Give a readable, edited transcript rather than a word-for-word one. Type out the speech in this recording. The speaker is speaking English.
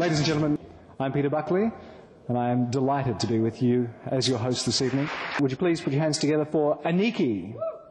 Ladies and gentlemen, I'm Peter Buckley, and I am delighted to be with you as your host this evening. Would you please put your hands together for Aniki?